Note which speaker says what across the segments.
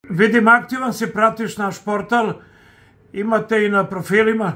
Speaker 1: Vidim, aktivan si, pratiš naš portal, imate i na profilima.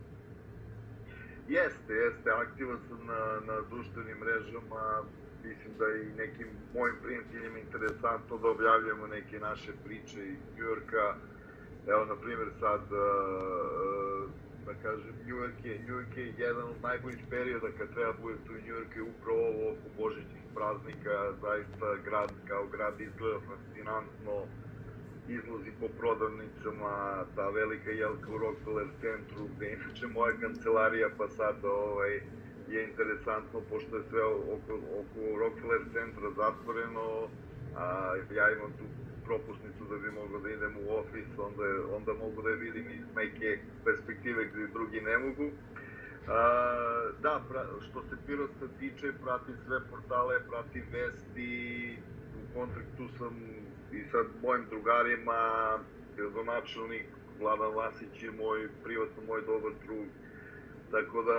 Speaker 2: Jeste, aktivan sam na društvenim mrežama, mislim da i nekim mojim prijateljima interesantno da objavljamo neke naše priče iz Njujorka. Evo, na primjer, sad, da kažem, Njujork je jedan od najboljih perioda kad treba budete u Njujorku, je upravo ovo oko božićnih praznika, zaista grad kao grad izgleda fascinantno, izlazi po prodavnicama, ta velika jelka u Rockefeller centru, gde je inače moja kancelarija, pa sad je interesantno, pošto je sve oko Rockefeller centra zatvoreno, a ja imam tu propusnicu da bi mogao da idem u ofis, onda mogu da je vidim iz neke perspektive gde drugi ne mogu. Da, što se Pirota tiče, pratim sve portale, pratim vesti, u kontaktu sam i sa mojim drugarima, gradonačelnik Vladan Vasić je privatno moj dobar drug, tako da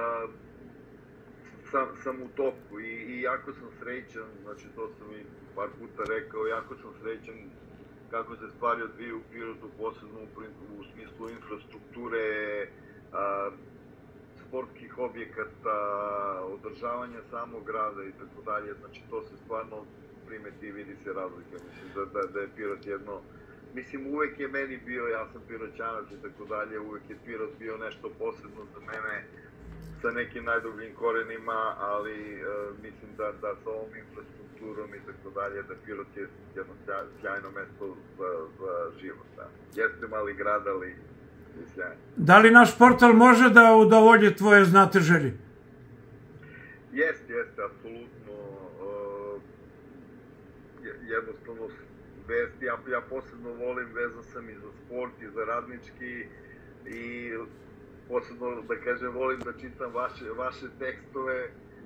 Speaker 2: sam u toku i jako sam srećan, znači to sam i par puta rekao, jako sam srećan kako se stvari odvijaju u Pirotu, posebno u smislu infrastrukture, sportskih objekata, održavanja samog grada i tako dalje, znači to se stvarno primeti i vidi se razlika, mislim da je Pirot jedno, mislim uvek je meni bio, ja sam Piroćanac i tako dalje, uvek je Pirot bio nešto posebno za mene, sa nekim najdubljim korenima, ali mislim da sa ovom infrastrukturom i tako dalje, da Pirot je jedno sjajno mesto za život. Jeste mali grad, ali je sjajan.
Speaker 1: Da li naš portal može da udovolji tvoje znatiželje?
Speaker 2: Jeste, apsolutno. Jednostavno, vesti, ja posebno volim, vezan sam i za sport i za radnički i posebno, da kažem, volim da čitam vaše tekstove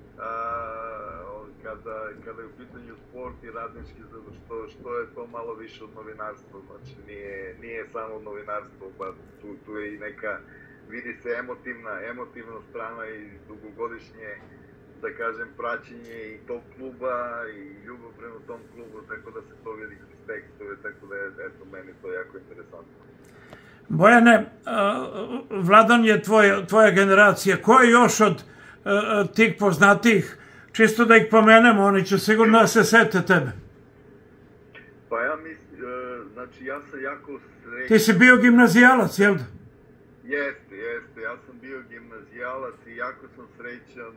Speaker 2: kada je u pitanju sport i radnički, zato što je to malo više od novinarstva, znači nije samo novinarstvo, pa tu je i neka, vidi se emotivna strana i dugogodišnje, da kažem, praćenje i tog kluba i ljubav prema tom klubu, tako da se to vidi kroz tekstove, tako da je, eto, meni to jako interesantno.
Speaker 1: Bojane, Vladan je tvoja generacija. Ko je još od tih poznatijih? Čisto da ih pomenemo, oni će sigurno da se sete tebe.
Speaker 2: Pa ja mislim, znači ja sam jako srećan.
Speaker 1: Ti si bio gimnazijalac, jel da?
Speaker 2: Jeste, ja sam bio gimnazijalac i jako sam srećan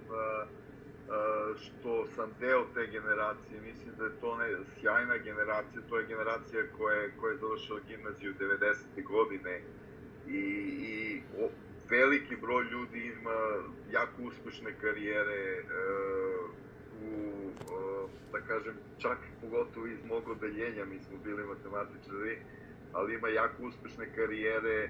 Speaker 2: što sam deo te generacije. Mislim da je to sjajna generacija, to je generacija koja je završila gimnaziju 90. godine i veliki broj ljudi ima jako uspešne karijere da kažem, čak pogotovo iz mog odeljenja, mi smo bili matematičari, ali ima jako uspešne karijere.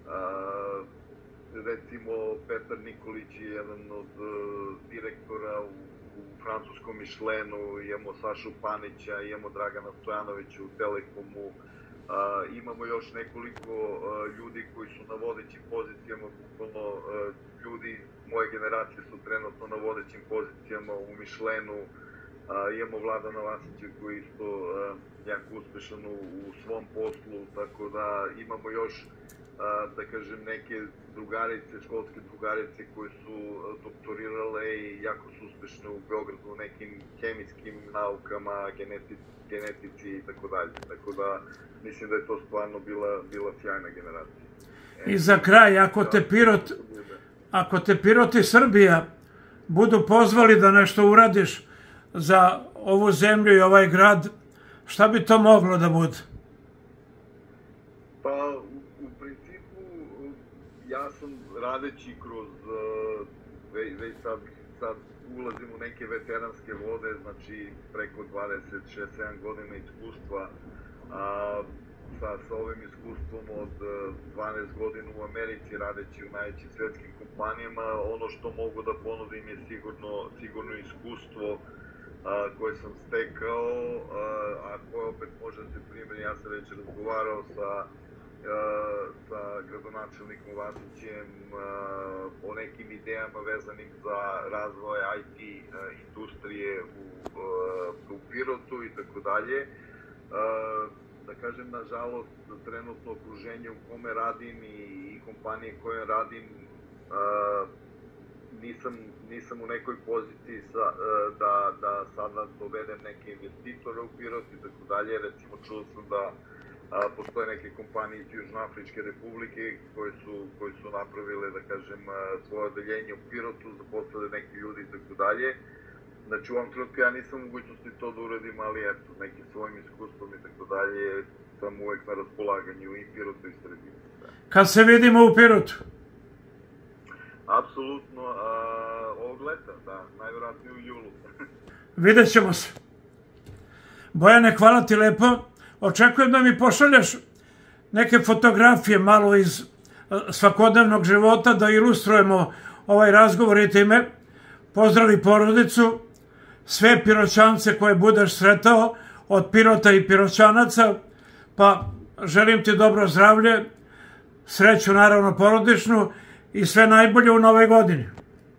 Speaker 2: Recimo, Petar Nikolić je jedan od direktora u francuskom Michelinu, imamo Sašu Panića, imamo Dragana Stojanovića u Telekomu, imamo još nekoliko ljudi koji su na vodećim pozicijama, bukvalno ljudi moje generacije su trenutno na vodećim pozicijama u Michelinu, imamo Vladana Vasića koji je isto jako uspešan u svom poslu, tako da imamo još, da kažem, neke drugarice, školske drugarice koje su doktorirale i jako su uspešne u Beogradu u nekim hemijskim naukama, genetici i tako dalje. Tako da mislim da je to stvarno bila sjajna generacija.
Speaker 1: I za kraj, ako te Pirot i Srbija budu pozvali da nešto uradiš za ovu zemlju i ovaj grad, šta bi to moglo da bude?
Speaker 2: Pa, u principu, ja sam radeći kroz, već sad ulazim u neke veteranske vode, znači preko 26-7 godina iskustva, sa ovim iskustvom od 12 godina u Americi, radeći u najvećim svetskim kompanijama, ono što mogu da ponudim je sigurno iskustvo koje sam stekao, a koje opet može da se primjeri. Ja sam već razgovarao sa gradonačelnikom Vasićem o nekim idejama vezanim za razvoj IT industrije u Pirotu i tako dalje. da kažem, nažalost, trenutno okruženje u kome radim i kompanije koje radim, nisam u nekoj poziciji da sada dovedem neke investitore u Pirot i tako dalje. Recimo, čuo sam da postoje neke kompanije iz Južnoafričke republike koje su napravile, da kažem, svoje odeljenje u Pirotu, zaposlili neki ljudi i tako dalje. Znači, u ovom trenutku ja nisam u mogućnosti to da uradim, ali eto, nekim svojim iskustvom i tako dalje sam uvek na raspolaganju i Pirotu i Srbiji.
Speaker 1: Kad se vidimo u Pirotu?
Speaker 2: Apsolutno, ovog leta, da, najvjerojatnije u julu.
Speaker 1: Vidjet ćemo se. Bojane, hvala ti lepo. Očekujem da mi pošalješ neke fotografije malo iz svakodnevnog života, da ilustrujemo ovaj razgovor i time. Pozdravi porodicu, sve Piroćance koje budeš sretao, od Pirota i Piroćanaca, pa želim ti dobro zdravlje, sreću naravno porodičnu i sve najbolje u Novoj godini.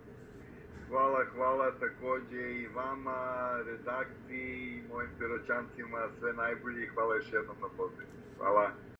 Speaker 2: Hvala takođe i vama, redakciji i mojim Piroćancima sve najbolje i hvala još jednom na pozivu. Hvala.